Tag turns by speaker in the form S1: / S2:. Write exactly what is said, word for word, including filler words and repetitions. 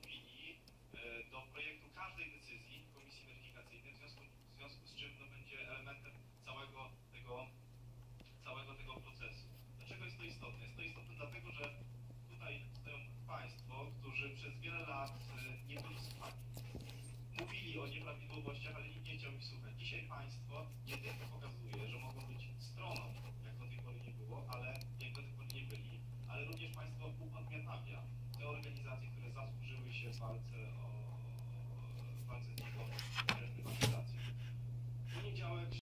S1: opinii e, do projektu każdej decyzji Komisji Weryfikacyjnej, w związku, w związku z czym no, będzie elementem całego tego, całego tego procesu. Dlaczego jest to istotne? Jest to istotne dlatego, że tutaj stoją Państwo, którzy przez wiele lat e, nie byli słuchani. Mówili o nieprawidłowościach, ale nikt nie chciał ich słuchać. Dzisiaj Państwo nie tylko pokazuje, że mogą być stroną, jak do tej pory nie było, ale jak do tej pory nie byli, ale również Państwo upodmiotawia te organizacje, które zasłużyły się w walce o w walce z niewolą.